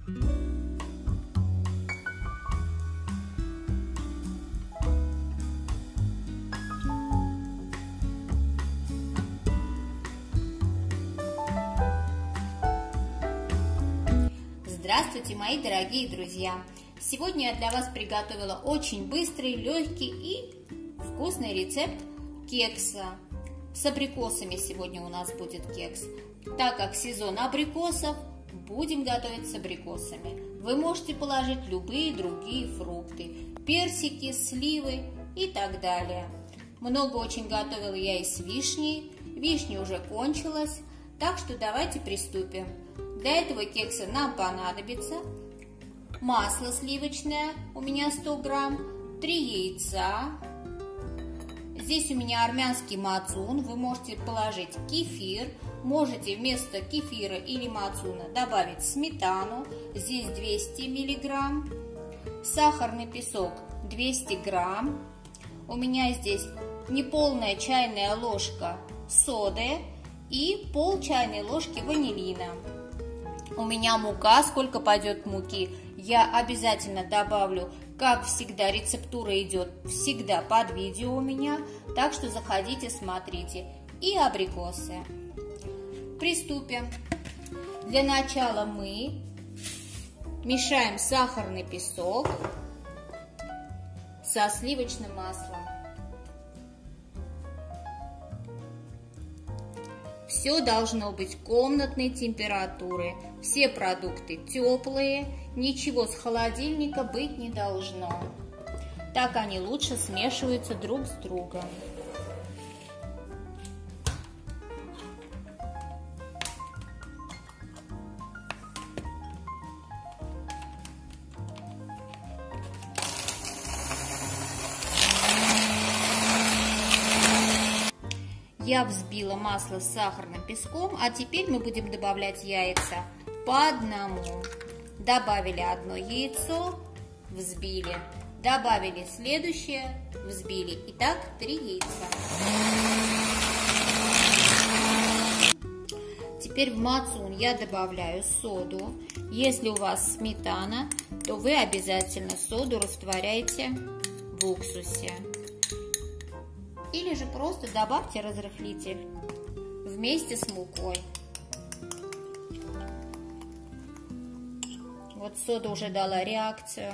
Здравствуйте, мои дорогие друзья! Сегодня я для вас приготовила очень быстрый, легкий и вкусный рецепт кекса. С абрикосами сегодня у нас будет кекс. Так как сезон абрикосов, будем готовить с абрикосами. Вы можете положить любые другие фрукты, персики, сливы и так далее. Много очень готовила я и с вишней. Вишня уже кончилась, так что давайте приступим. Для этого кекса нам понадобится масло сливочное, у меня 100 грамм, 3 яйца. Здесь у меня армянский мацун, вы можете положить кефир, можете вместо кефира или мацуна добавить сметану, здесь 200 миллиграмм, сахарный песок 200 грамм, у меня здесь неполная чайная ложка соды и пол чайной ложки ванилина. У меня мука, сколько пойдет муки, я обязательно добавлю, как всегда, рецептура идет всегда под видео у меня, так что заходите, смотрите. И абрикосы. Приступим. Для начала мы мешаем сахарный песок со сливочным маслом. Все должно быть комнатной температуры, все продукты теплые, ничего с холодильника быть не должно. Так они лучше смешиваются друг с другом. Я взбила масло с сахарным песком, а теперь мы будем добавлять яйца по одному. Добавили одно яйцо, взбили. Добавили следующее, взбили. Итак, 3 яйца. Теперь в мацун я добавляю соду. Если у вас сметана, то вы обязательно соду растворяйте в уксусе. Или же просто добавьте разрыхлитель вместе с мукой. Вот сода уже дала реакцию.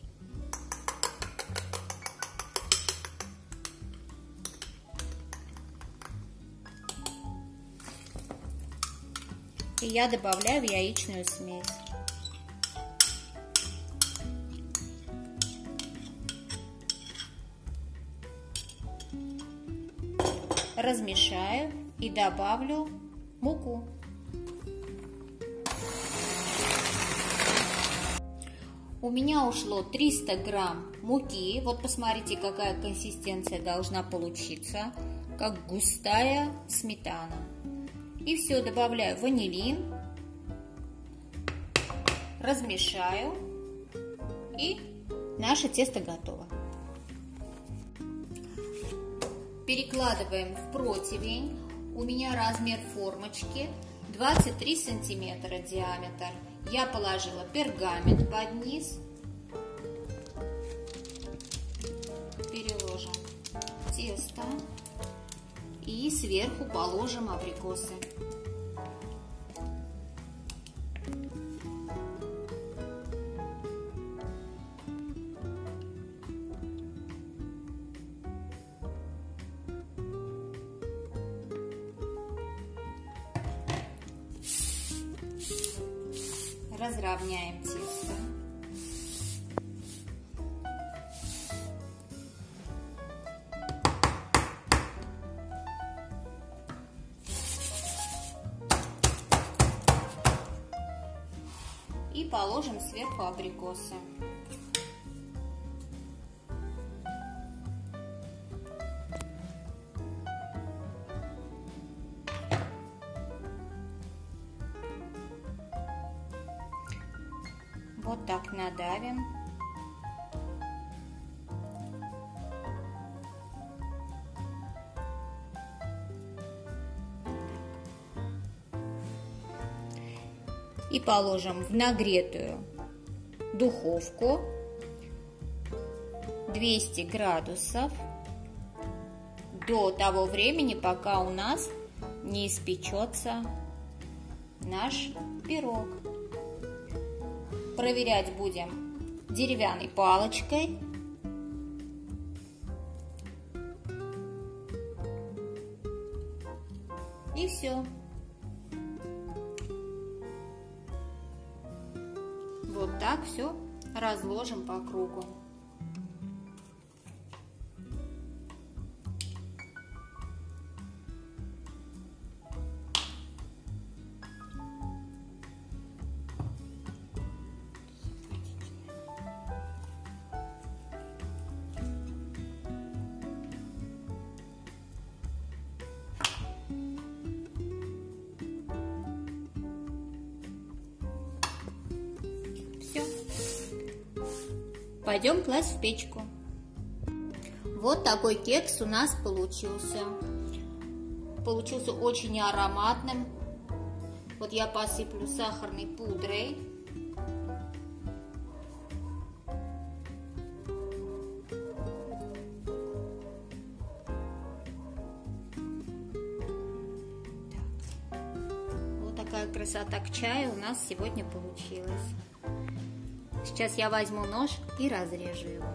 И я добавляю в яичную смесь. Размешаю и добавлю муку. У меня ушло 300 грамм муки. Вот посмотрите, какая консистенция должна получиться, как густая сметана. И все, добавляю ванилин, размешаю, и наше тесто готово. Перекладываем в противень. У меня размер формочки 23 сантиметра диаметр. Я положила пергамент под низ. Переложим тесто. И сверху положим абрикосы. Разровняем тесто. И положим сверху абрикосы. Вот так надавим. И положим в нагретую духовку 200 градусов до того времени, пока у нас не испечется наш пирог. Проверять будем деревянной палочкой. И все. Вот так все разложим по кругу. Пойдем класть в печку. Вот такой кекс у нас получился. Получился очень ароматным. Вот я посыплю сахарной пудрой. Вот такая красота к чаю у нас сегодня получилась. Сейчас я возьму нож и разрежу его.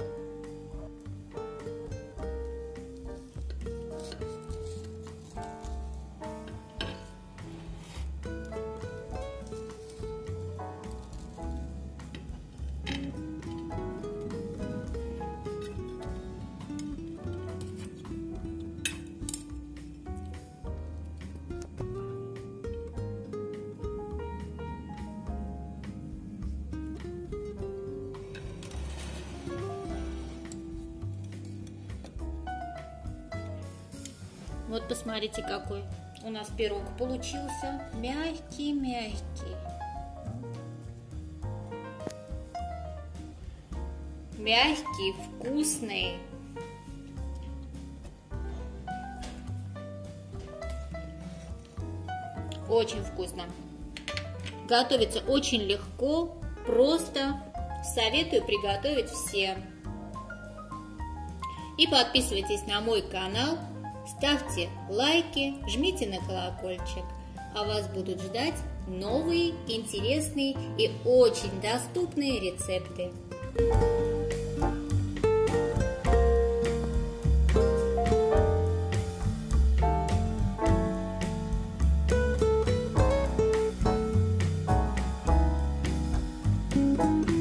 Вот посмотрите, какой у нас пирог получился. Мягкий-мягкий. Мягкий, вкусный. Очень вкусно. Готовится очень легко, просто. Советую приготовить всем. И подписывайтесь на мой канал. Ставьте лайки, жмите на колокольчик, а вас будут ждать новые, интересные и очень доступные рецепты. Thank you.